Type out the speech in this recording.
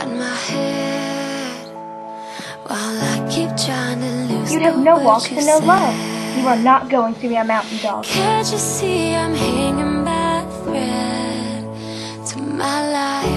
my head while I keep trying to lose. You'd have no walks and no love. You are not going to be a mountain dog. Can't you see I'm hanging by a thread to my life?